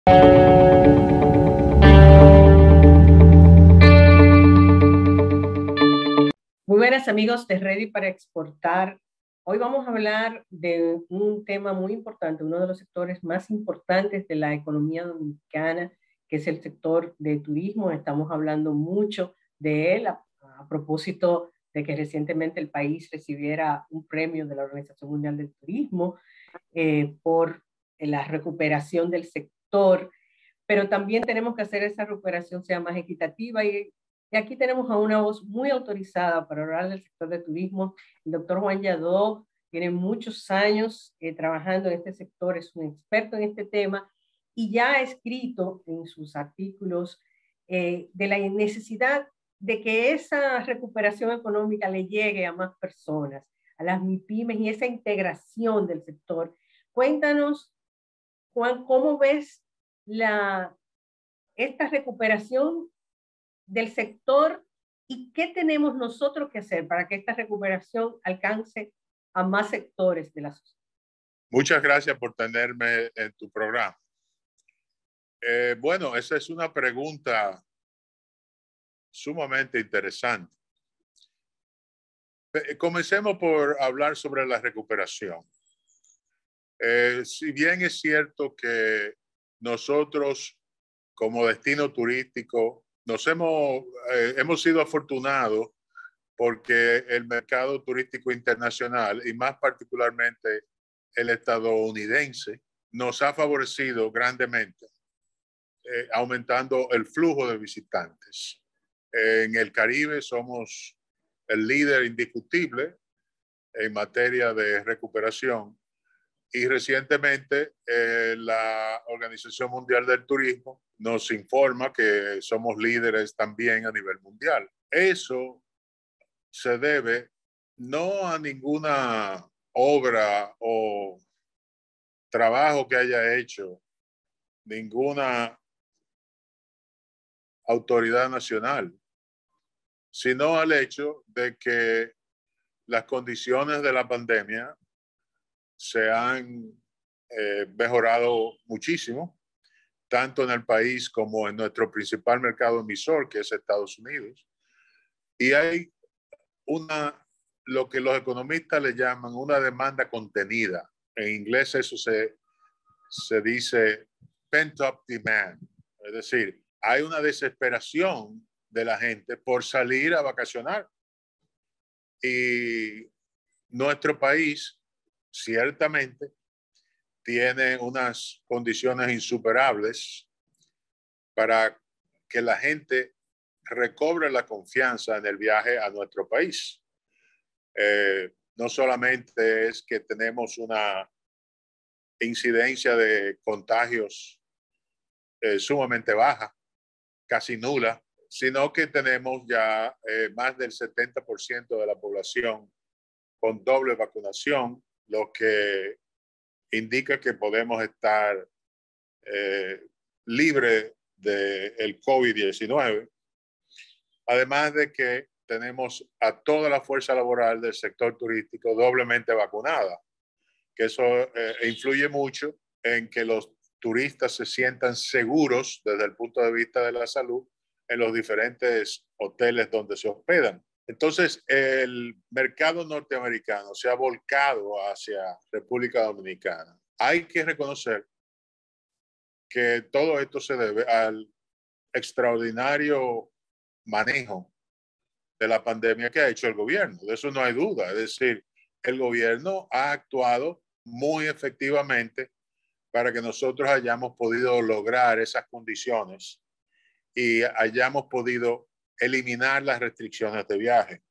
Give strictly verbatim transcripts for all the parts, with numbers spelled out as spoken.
Muy buenas amigos de Ready para Exportar. Hoy vamos a hablar de un tema muy importante, uno de los sectores más importantes de la economía dominicana, que es el sector de turismo. Estamos hablando mucho de él a, a propósito de que recientemente el país recibiera un premio de la Organización Mundial del Turismo eh, por la recuperación del sector, pero también tenemos que hacer esa recuperación sea más equitativa y, y aquí tenemos a una voz muy autorizada para hablar del sector de turismo. El doctor Juan Yadó tiene muchos años eh, trabajando en este sector, es un experto en este tema y ya ha escrito en sus artículos eh, de la necesidad de que esa recuperación económica le llegue a más personas, a las MIPYMES y esa integración del sector. Cuéntanos, Juan, ¿cómo ves la, esta recuperación del sector y qué tenemos nosotros que hacer para que esta recuperación alcance a más sectores de la sociedad? Muchas gracias por tenerme en tu programa. Eh, bueno, esa es una pregunta sumamente interesante. Comencemos por hablar sobre la recuperación. Eh, si bien es cierto que nosotros como destino turístico nos hemos, eh, hemos sido afortunados porque el mercado turístico internacional y más particularmente el estadounidense nos ha favorecido grandemente, eh, aumentando el flujo de visitantes. Eh, en el Caribe somos el líder indiscutible en materia de recuperación y recientemente eh, la Organización Mundial del Turismo nos informa que somos líderes también a nivel mundial. Eso se debe no a ninguna obra o trabajo que haya hecho ninguna autoridad nacional, sino al hecho de que las condiciones de la pandemia se han eh, mejorado muchísimo, tanto en el país como en nuestro principal mercado emisor, que es Estados Unidos. Y hay una, lo que los economistas le llaman una demanda contenida. En inglés eso se, se dice pent-up demand. Es decir, hay una desesperación de la gente por salir a vacacionar. Y nuestro país ciertamente tiene unas condiciones insuperables para que la gente recobre la confianza en el viaje a nuestro país. Eh, no solamente es que tenemos una incidencia de contagios eh, sumamente baja, casi nula, sino que tenemos ya eh, más del setenta por ciento de la población con doble vacunación, lo que indica que podemos estar eh, libre del COVID diecinueve. Además de que tenemos a toda la fuerza laboral del sector turístico doblemente vacunada, que eso eh, influye mucho en que los turistas se sientan seguros desde el punto de vista de la salud en los diferentes hoteles donde se hospedan. Entonces, el mercado norteamericano se ha volcado hacia República Dominicana. Hay que reconocer que todo esto se debe al extraordinario manejo de la pandemia que ha hecho el gobierno. De eso no hay duda. Es decir, el gobierno ha actuado muy efectivamente para que nosotros hayamos podido lograr esas condiciones y hayamos podido eliminar las restricciones de viaje.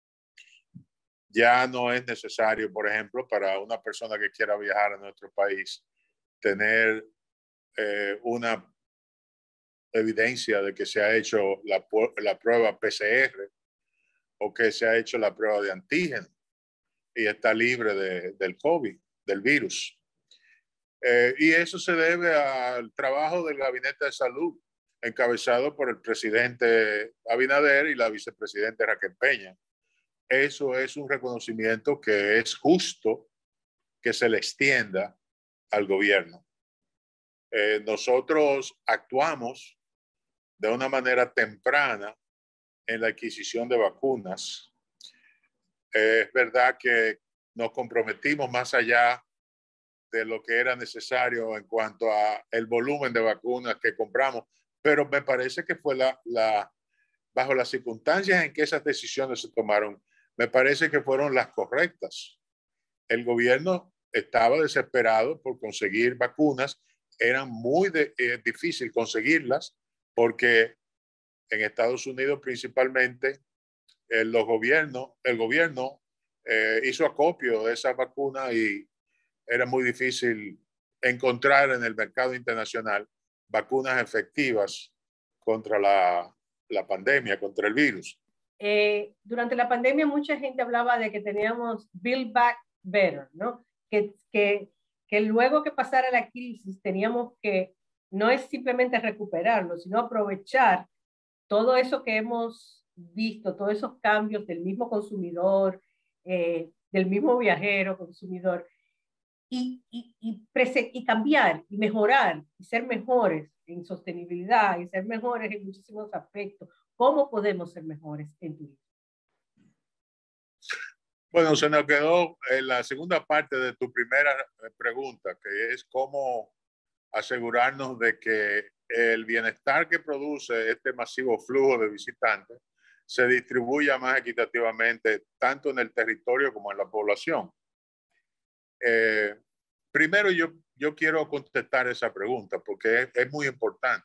Ya no es necesario, por ejemplo, para una persona que quiera viajar a nuestro país, tener eh, una evidencia de que se ha hecho la, la prueba P C R o que se ha hecho la prueba de antígeno y está libre de, del COVID, del virus. Eh, y eso se debe al trabajo del Gabinete de Salud, encabezado por el presidente Abinader y la vicepresidenta Raquel Peña. Eso es un reconocimiento que es justo que se le extienda al gobierno. Eh, nosotros actuamos de una manera temprana en la adquisición de vacunas. Eh, es verdad que nos comprometimos más allá de lo que era necesario en cuanto a el volumen de vacunas que compramos, pero me parece que fue la, la, bajo las circunstancias en que esas decisiones se tomaron, me parece que fueron las correctas. El gobierno estaba desesperado por conseguir vacunas, era muy de, eh, difícil conseguirlas porque en Estados Unidos principalmente eh, los gobiernos, el gobierno eh, hizo acopio de esas vacunas y era muy difícil encontrar en el mercado internacional vacunas efectivas contra la, la pandemia, contra el virus. Eh, durante la pandemia mucha gente hablaba de que teníamos Build Back Better, ¿no? Que, que, que luego que pasara la crisis teníamos que, no es simplemente recuperarlo, sino aprovechar todo eso que hemos visto, todos esos cambios del mismo consumidor, eh, del mismo viajero consumidor, y, y, y, y cambiar y mejorar y ser mejores en sostenibilidad y ser mejores en muchísimos aspectos. ¿Cómo podemos ser mejores en turismo? Bueno, se nos quedó en la segunda parte de tu primera pregunta, que es cómo asegurarnos de que el bienestar que produce este masivo flujo de visitantes se distribuya más equitativamente tanto en el territorio como en la población. Eh, primero yo, yo quiero contestar esa pregunta porque es, es muy importante.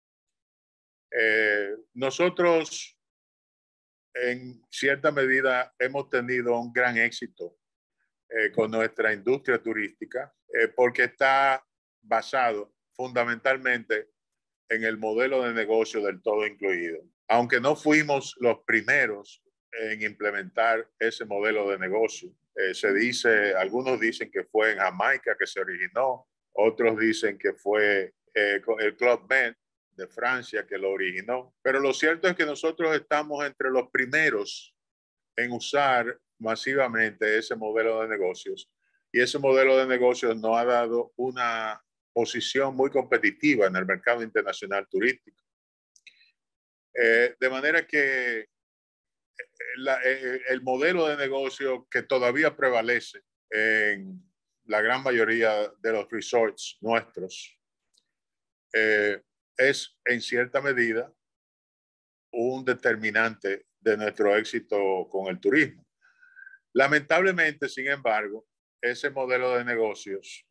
Eh, nosotros en cierta medida hemos tenido un gran éxito eh, con nuestra industria turística eh, porque está basado fundamentalmente en el modelo de negocio del todo incluido. Aunque no fuimos los primeros en implementar ese modelo de negocio, eh, se dice, algunos dicen que fue en Jamaica que se originó, otros dicen que fue eh, el Club Med de Francia que lo originó, pero lo cierto es que nosotros estamos entre los primeros en usar masivamente ese modelo de negocios y ese modelo de negocios nos ha dado una posición muy competitiva en el mercado internacional turístico. Eh, de manera que la, eh, el modelo de negocio que todavía prevalece en la gran mayoría de los resorts nuestros eh, es en cierta medida un determinante de nuestro éxito con el turismo. Lamentablemente, sin embargo, ese modelo de negocios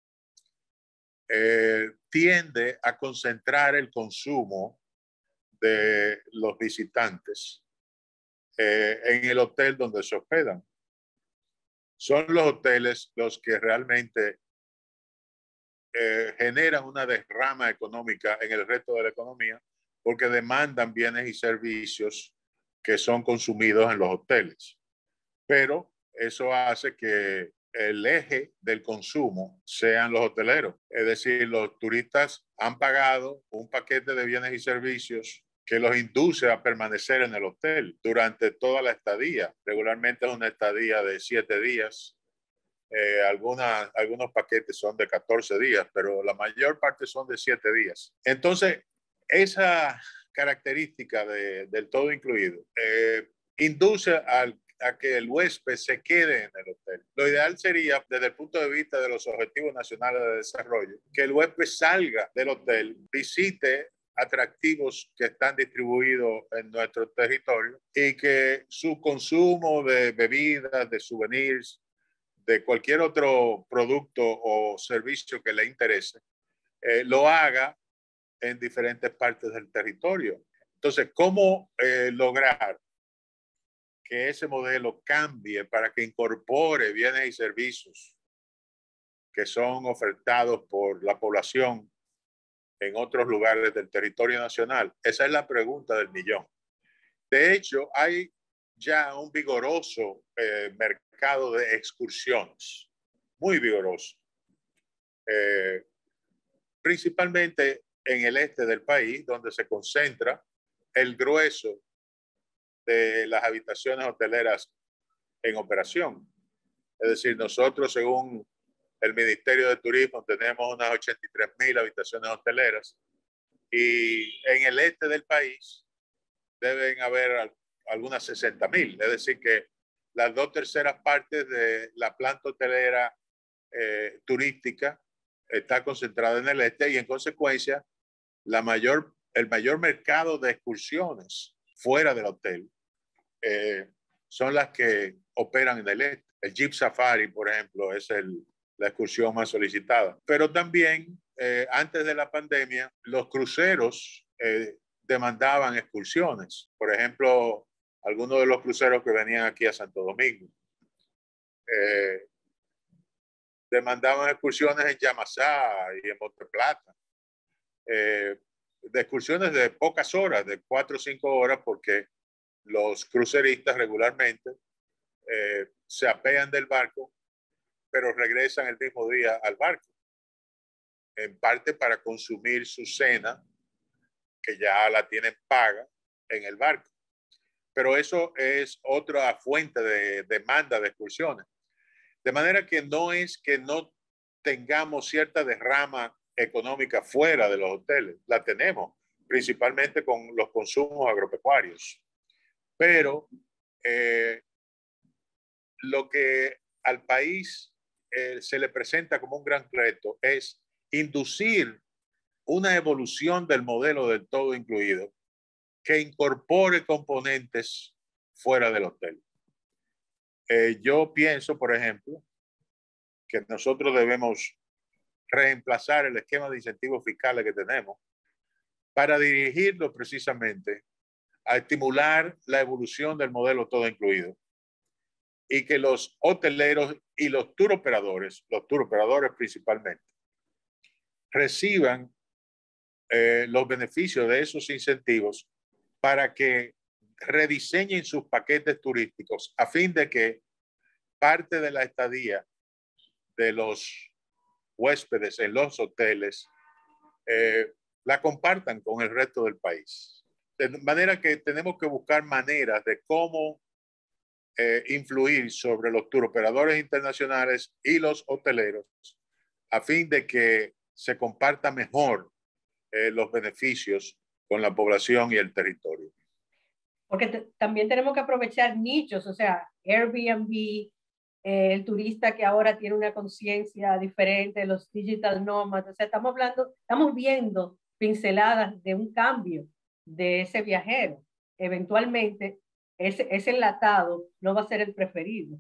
eh, tiende a concentrar el consumo de los visitantes eh, en el hotel donde se hospedan. Son los hoteles los que realmente eh, generan una derrama económica en el resto de la economía porque demandan bienes y servicios que son consumidos en los hoteles. Pero eso hace que el eje del consumo sean los hoteleros. Es decir, los turistas han pagado un paquete de bienes y servicios que los induce a permanecer en el hotel durante toda la estadía. Regularmente es una estadía de siete días. Eh, alguna, algunos paquetes son de catorce días, pero la mayor parte son de siete días. Entonces, esa característica de, del todo incluido eh, induce al a que el huésped se quede en el hotel. Lo ideal sería, desde el punto de vista de los Objetivos Nacionales de Desarrollo, que el huésped salga del hotel, visite atractivos que están distribuidos en nuestro territorio y que su consumo de bebidas, de souvenirs, de cualquier otro producto o servicio que le interese, eh, lo haga en diferentes partes del territorio. Entonces, ¿cómo eh, lograr que ese modelo cambie para que incorpore bienes y servicios que son ofertados por la población en otros lugares del territorio nacional? Esa es la pregunta del millón. De hecho, hay ya un vigoroso eh, mercado de excursiones, muy vigoroso, eh, principalmente en el este del país, donde se concentra el grueso de las habitaciones hoteleras en operación. Es decir, nosotros, según el Ministerio de Turismo tenemos unas ochenta y tres mil habitaciones hoteleras y en el este del país deben haber algunas sesenta mil. Es decir, que las dos terceras partes de la planta hotelera eh, turística está concentrada en el este y en consecuencia la mayor, el mayor mercado de excursiones fuera del hotel eh, son las que operan en el este. El Jeep Safari, por ejemplo, es el, la excursión más solicitada. Pero también, eh, antes de la pandemia, los cruceros eh, demandaban excursiones. Por ejemplo, algunos de los cruceros que venían aquí a Santo Domingo eh, demandaban excursiones en Yamasá y en Monteplata. Eh, de excursiones de pocas horas, de cuatro o cinco horas, porque los cruceristas regularmente eh, se apean del barco, pero regresan el mismo día al barco, en parte para consumir su cena, que ya la tienen paga en el barco. Pero eso es otra fuente de demanda de excursiones. De manera que no es que no tengamos cierta derrama económica fuera de los hoteles, la tenemos, principalmente con los consumos agropecuarios. Pero eh, lo que al país eh, se le presenta como un gran reto es inducir una evolución del modelo del todo incluido que incorpore componentes fuera del hotel. Eh, yo pienso, por ejemplo, que nosotros debemos reemplazar el esquema de incentivos fiscales que tenemos para dirigirlo precisamente a estimular la evolución del modelo todo incluido y que los hoteleros y los tour operadores, los tour operadores principalmente, reciban eh, los beneficios de esos incentivos para que rediseñen sus paquetes turísticos a fin de que parte de la estadía de los huéspedes en los hoteles eh, la compartan con el resto del país. De manera que tenemos que buscar maneras de cómo eh, influir sobre los turoperadores internacionales y los hoteleros a fin de que se comparta mejor eh, los beneficios con la población y el territorio. Porque te, también tenemos que aprovechar nichos, o sea, Airbnb, eh, el turista que ahora tiene una conciencia diferente, los digital nomads, o sea, estamos hablando, estamos viendo pinceladas de un cambio de ese viajero. Eventualmente, ese, ese enlatado no va a ser el preferido.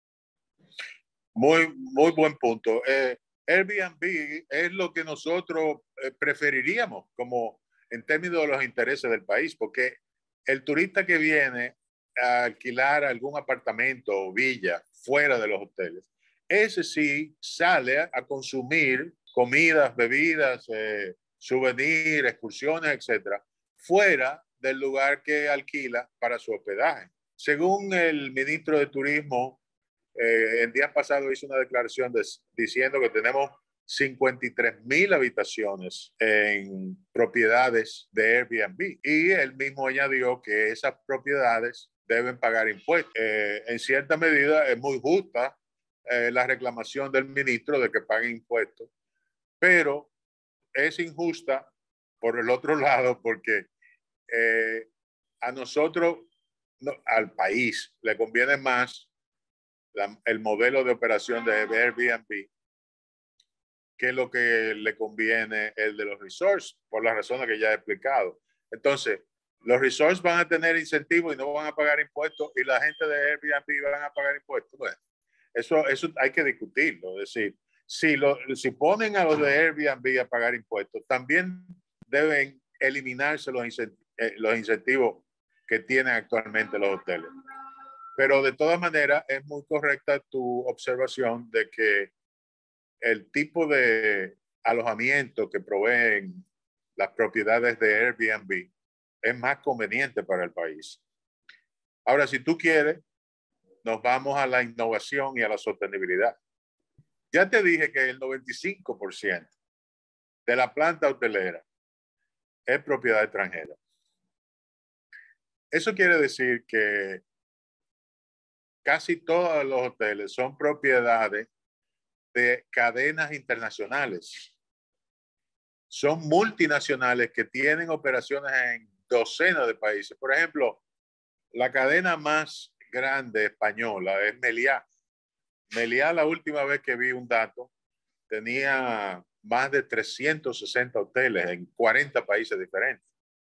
Muy, muy buen punto. Eh, Airbnb es lo que nosotros eh, preferiríamos como en términos de los intereses del país, porque el turista que viene a alquilar algún apartamento o villa fuera de los hoteles, ese sí sale a consumir comidas, bebidas, eh, souvenirs, excursiones, etcétera, fuera del lugar que alquila para su hospedaje. Según el ministro de Turismo, eh, el día pasado hizo una declaración de, diciendo que tenemos cincuenta y tres mil habitaciones en propiedades de Airbnb y él mismo añadió que esas propiedades deben pagar impuestos. Eh, en cierta medida es muy justa eh, la reclamación del ministro de que paguen impuestos, pero es injusta por el otro lado porque eh, a nosotros, no, al país, le conviene más la, el modelo de operación de Airbnb que lo que le conviene el de los resorts, por las razones que ya he explicado. Entonces, los resorts van a tener incentivos y no van a pagar impuestos y la gente de Airbnb van a pagar impuestos. Bueno, eso, eso hay que discutirlo. Es decir, si, lo, si ponen a los de Airbnb a pagar impuestos, también deben eliminarse los incentivos, eh, los incentivos que tienen actualmente los hoteles. Pero de todas maneras, es muy correcta tu observación de que el tipo de alojamiento que proveen las propiedades de Airbnb es más conveniente para el país. Ahora, si tú quieres, nos vamos a la innovación y a la sostenibilidad. Ya te dije que el noventa y cinco por ciento de la planta hotelera es propiedad extranjera. Eso quiere decir que casi todos los hoteles son propiedades de cadenas internacionales. Son multinacionales que tienen operaciones en docenas de países. Por ejemplo, la cadena más grande española es Meliá. Meliá, la última vez que vi un dato, tenía más de trescientos sesenta hoteles en cuarenta países diferentes.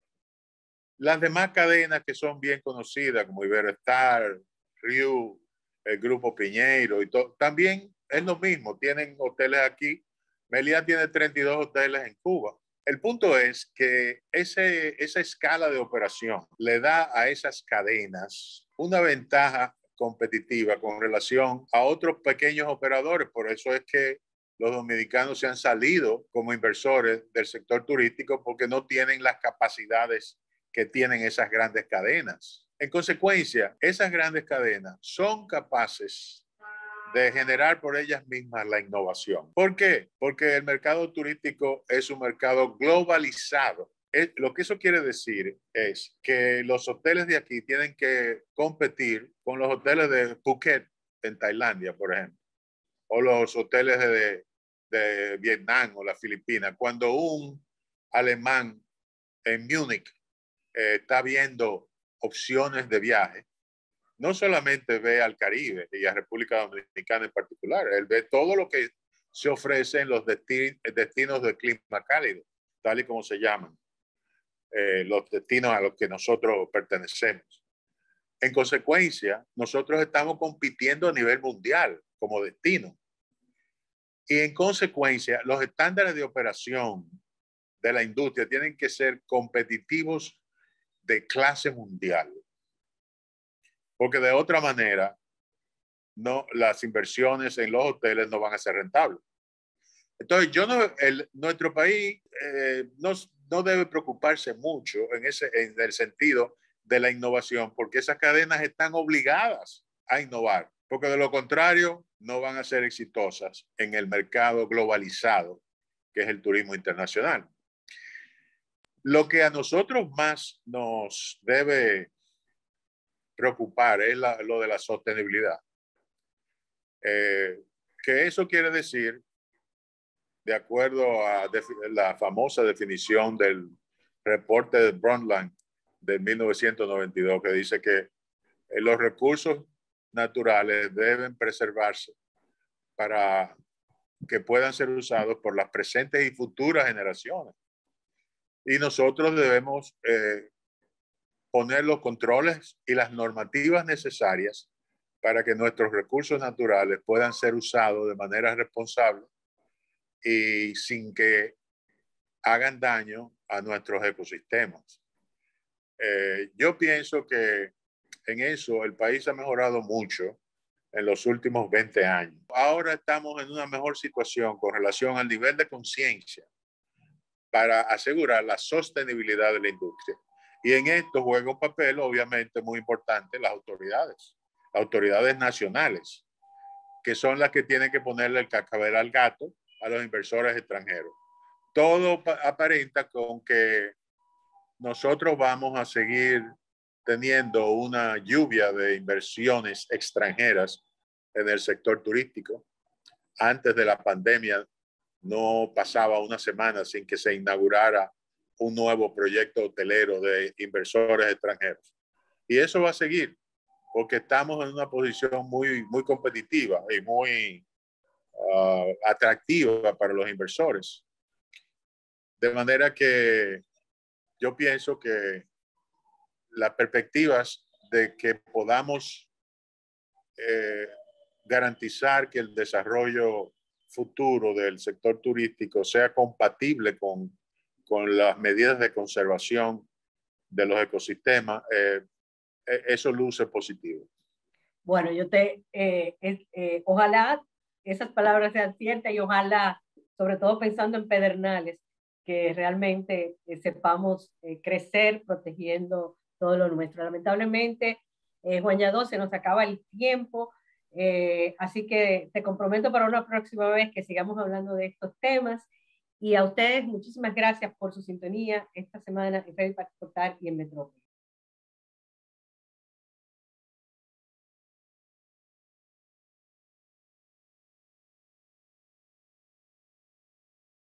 Las demás cadenas que son bien conocidas, como Iberostar, Riu, el Grupo Piñeiro y todo, también es lo mismo, tienen hoteles aquí. Meliá tiene treinta y dos hoteles en Cuba. El punto es que ese, esa escala de operación le da a esas cadenas una ventaja competitiva con relación a otros pequeños operadores. Por eso es que los dominicanos se han salido como inversores del sector turístico, porque no tienen las capacidades que tienen esas grandes cadenas. En consecuencia, esas grandes cadenas son capaces de generar por ellas mismas la innovación. ¿Por qué? Porque el mercado turístico es un mercado globalizado. Es, lo que eso quiere decir es que los hoteles de aquí tienen que competir con los hoteles de Phuket en Tailandia, por ejemplo, o los hoteles de, de Vietnam o las Filipinas. Cuando un alemán en Múnich eh, está viendo opciones de viaje, no solamente ve al Caribe y a República Dominicana en particular, él ve todo lo que se ofrece en los desti destinos de clima cálido, tal y como se llaman, eh, los destinos a los que nosotros pertenecemos. En consecuencia, nosotros estamos compitiendo a nivel mundial como destino. Y en consecuencia, los estándares de operación de la industria tienen que ser competitivos de clase mundial. Porque de otra manera, no, las inversiones en los hoteles no van a ser rentables. Entonces, yo no, el, nuestro país eh, no, no debe preocuparse mucho en, ese, en el sentido de la innovación, porque esas cadenas están obligadas a innovar, porque de lo contrario no van a ser exitosas en el mercado globalizado, que es el turismo internacional. Lo que a nosotros más nos debe preocupar es la, lo de la sostenibilidad. Eh, que eso quiere decir, de acuerdo a la famosa definición del reporte de Brundtland de mil novecientos noventa y dos, que dice que los recursos naturales deben preservarse para que puedan ser usados por las presentes y futuras generaciones. Y nosotros debemos eh, poner los controles y las normativas necesarias para que nuestros recursos naturales puedan ser usados de manera responsable y sin que hagan daño a nuestros ecosistemas. Eh, yo pienso que en eso el país ha mejorado mucho en los últimos veinte años. Ahora estamos en una mejor situación con relación al nivel de conciencia para asegurar la sostenibilidad de la industria. Y en esto juega un papel, obviamente, muy importante las autoridades, las autoridades nacionales, que son las que tienen que ponerle el cascabel al gato a los inversores extranjeros. Todo aparenta con que nosotros vamos a seguir teniendo una lluvia de inversiones extranjeras en el sector turístico. Antes de la pandemia no pasaba una semana sin que se inaugurara un nuevo proyecto hotelero de inversores extranjeros. Y eso va a seguir, porque estamos en una posición muy, muy competitiva y muy uh, atractiva para los inversores. De manera que yo pienso que las perspectivas de que podamos eh, garantizar que el desarrollo futuro del sector turístico sea compatible con, con las medidas de conservación de los ecosistemas, eh, eso luce positivo. Bueno, yo te, eh, eh, ojalá esas palabras sean ciertas y ojalá, sobre todo pensando en Pedernales, que realmente eh, sepamos eh, crecer protegiendo todo lo nuestro. Lamentablemente, eh, Juan Yadó, se nos acaba el tiempo, eh, así que te comprometo para una próxima vez que sigamos hablando de estos temas. Y a ustedes, muchísimas gracias por su sintonía esta semana en Ready para Exportar y en Metrópolis.